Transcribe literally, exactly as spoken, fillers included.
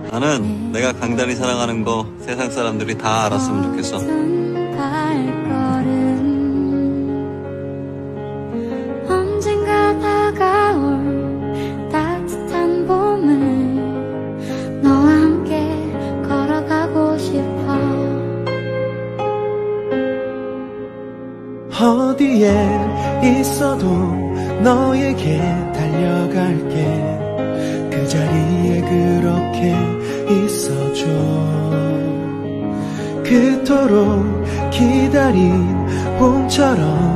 나는 내가 강단이 사랑하는 거 세상 사람들이 다 알았으면 좋겠어. 언젠가 다가올 따뜻한 봄을 너와 함께 걸어가고 싶어. 어디에 있어도 너에게 달려갈게. 그 자리에 그렇게 있어줘. 그토록 기다린 봄처럼